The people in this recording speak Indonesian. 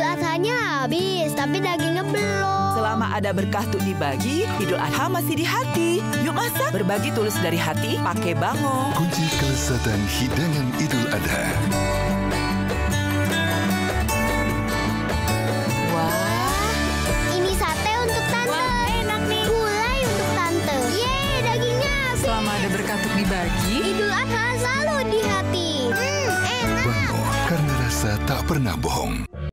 Adhanya habis, tapi dagingnya belum. Selama ada berkah untuk dibagi, Idul Adha masih di hati. Yuk masak, berbagi tulus dari hati, pakai Bango. Kunci kelezatan hidangan Idul Adha. Wah, Ini sate untuk tante. Wah, enak nih. Gulai untuk tante. Yeay, dagingnya habis. Selama ada berkah untuk dibagi, Idul Adha selalu di hati. Enak. Bango, karena rasa tak pernah bohong.